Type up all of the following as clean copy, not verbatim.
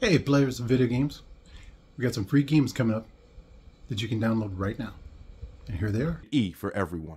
Hey players of video games, we got some free games coming up that you can download right now. And here they are. E for everyone.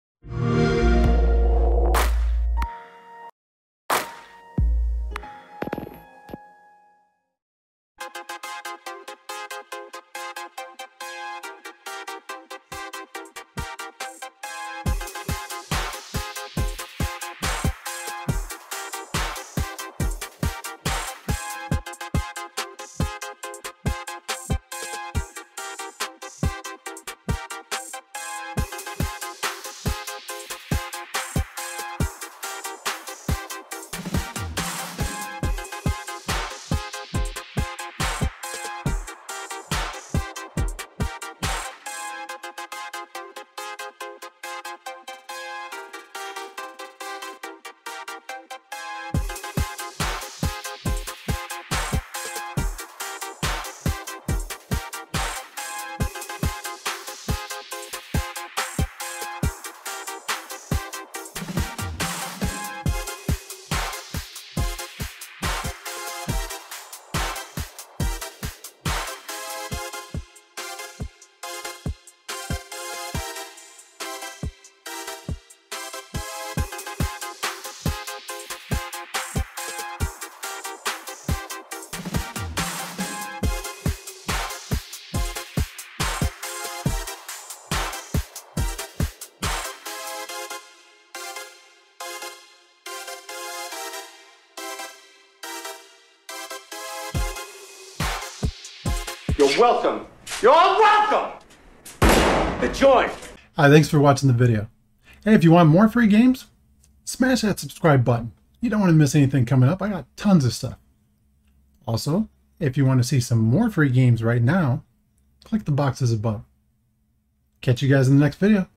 You're welcome. You're all welcome to join. Hi, thanks for watching the video. Hey, if you want more free games, smash that subscribe button. You don't want to miss anything coming up. I got tons of stuff. Also, if you want to see some more free games right now, click the boxes above. Catch you guys in the next video.